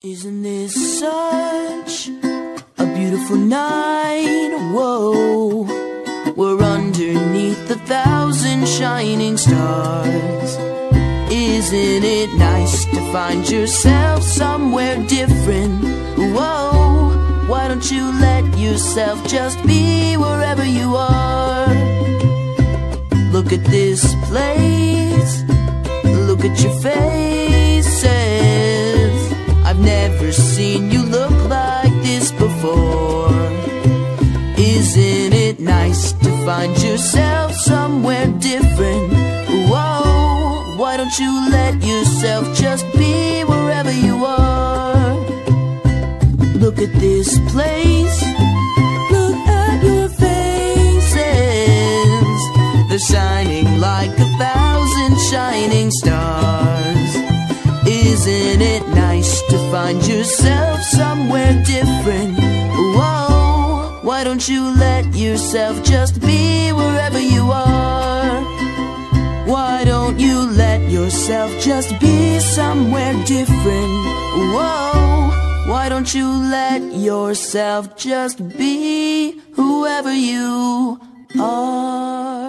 Isn't this such a beautiful night? Whoa, we're underneath 1,000 shining stars. Isn't it nice to find yourself somewhere different? Whoa, why don't you let yourself just be wherever you are? Look at this place, look at your faces. I've never seen you look like this before. Isn't it nice to find yourself somewhere different? Whoa, why don't you let yourself just be wherever you are? Look at this place, look at your faces. They're shining like 1,000 shining stars. Isn't it nice to find yourself somewhere different? Whoa, why don't you let yourself just be wherever you are? Why don't you let yourself just be somewhere different? Whoa, why don't you let yourself just be whoever you are?